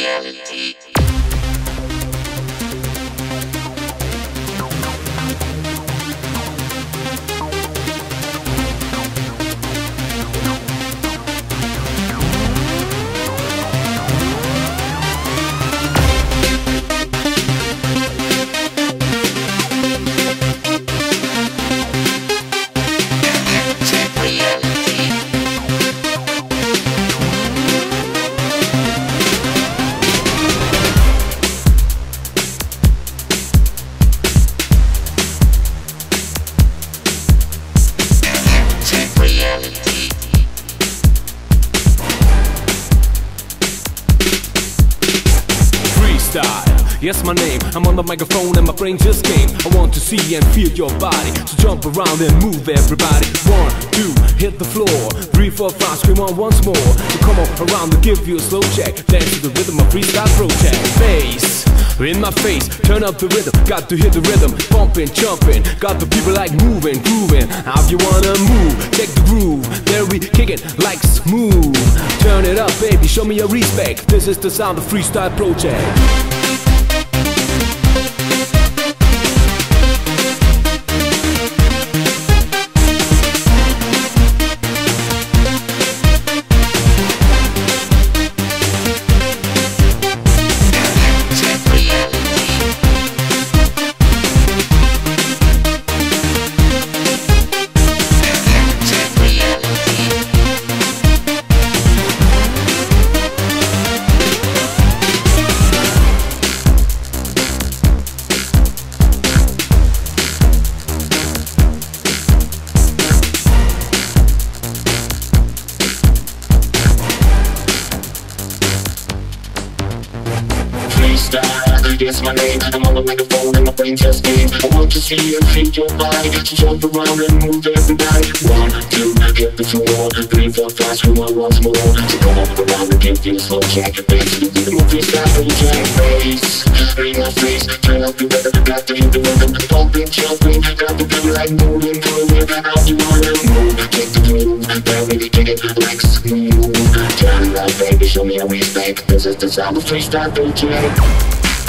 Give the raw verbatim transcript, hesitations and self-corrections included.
reality. Yes, my name, I'm on the microphone and my brain just came. I want to see and feel your body, so jump around and move everybody. One, two, hit the floor. Three, four, five, scream on once more. So come on around to give you a slow check. Dance to the rhythm of freestyle project. Bass in my face, turn up the rhythm. Got to hit the rhythm, pumping, jumping. Got the people like moving, grooving. How you wanna move? Check the groove. There we kick it like smooth. Turn it up, baby, show me your respect. This is the sound of freestyle project. Yes, my name, I'm on the microphone and my brain just came. I want to see and feel your body, so jump around and move everybody. One, two, hit the floor. Three, four, five, scream on once more. So come on around and give you a slow check. Dance to the rhythm of freestyle project. Bass in my face, turn up the rhythm. Got to hit the rhythm, pumping, jumping. Got to feel like moving, moving. How you wanna move? Take the groove, now really kick it like smooth. Turn it up, baby, show me your respect. This is the sound of freestyle project.